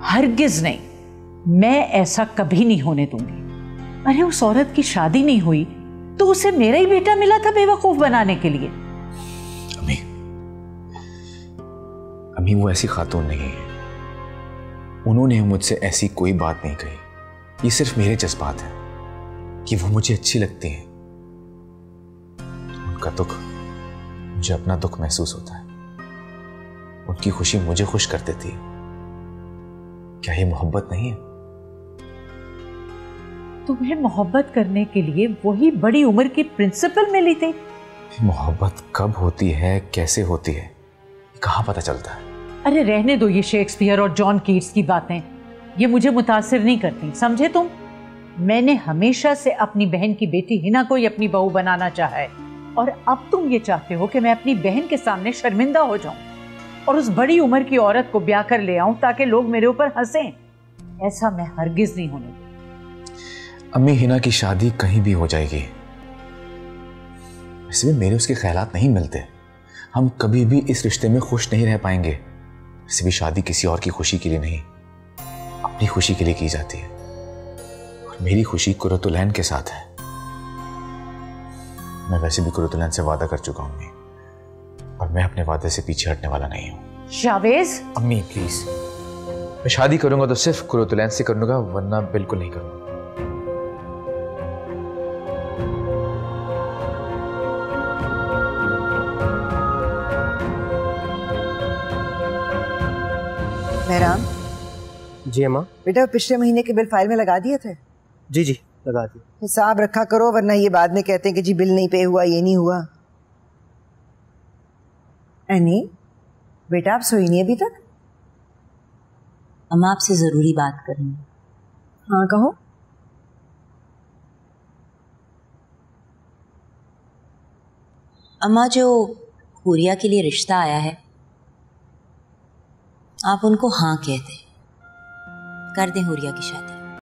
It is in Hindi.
हरगिज नहीं, मैं ऐसा कभी नहीं होने दूंगी। अरे उस औरत की शादी नहीं हुई तो उसे मेरा ही बेटा मिला था बेवकूफ बनाने के लिए। अम्मी, अम्मी वो ऐसी खातून नहीं है। उन्होंने मुझसे ऐसी कोई बात नहीं कही। ये सिर्फ मेरे जज्बात हैं कि वो मुझे अच्छी लगती हैं। उनका दुख मुझे अपना दुख महसूस होता है। उनकी खुशी मुझे खुश कर देती है। क्या ये मोहब्बत नहीं है? तुम्हें मोहब्बत करने के लिए वही बड़ी उम्र की प्रिंसिपल मिली थी। मोहब्बत कब होती है, कैसे होती है, कहाँ पता चलता है? अरे रहने दो ये शेक्सपियर और जॉन कीट्स की बातें, ये मुझे मुतासिर नहीं करती, समझे तुम? मैंने हमेशा से अपनी बहन की बेटी हिना को ही अपनी बहू बनाना चाहा है, और अब तुम ये चाहते हो कि मैं अपनी बहन के सामने शर्मिंदा हो जाऊं और उस बड़ी उम्र की औरत को ब्याह कर ले आऊं ताकि लोग मेरे ऊपर हंसें। ऐसा मैं हरगिज नहीं होने दूंगी। अम्मी, हिना की शादी कहीं भी हो जाएगी। वैसे भी मेरे उसके ख्यालात नहीं मिलते। हम कभी भी इस रिश्ते में खुश नहीं रह पाएंगे। वैसे भी शादी किसी और की खुशी के लिए नहीं, अपनी खुशी के लिए की जाती है। और मेरी खुशी कुरतुलैन के साथ है। मैं वैसे भी कुरतुलैन से वादा कर चुका हूं और मैं अपने वादे से पीछे हटने वाला नहीं हूं। शावेज! अम्मी प्लीज, मैं शादी करूंगा तो सिर्फ कुरतुलैन से करूंगा, वरना बिल्कुल नहीं करूंगा। मेहराम जी अम्मा। बेटा पिछले महीने के बिल फाइल में लगा दिए थे? जी जी लगा दिए। हिसाब रखा करो, वरना ये बाद में कहते हैं कि जी बिल नहीं पे हुआ, ये नहीं हुआ। एनी बेटा आप सोई नहीं अभी तक? अम्मा आपसे जरूरी बात करनी है। हाँ कहो। अम्मा, जो हुरिया के लिए रिश्ता आया है, आप उनको हाँ कह दें, कर दें हुरिया की शादी।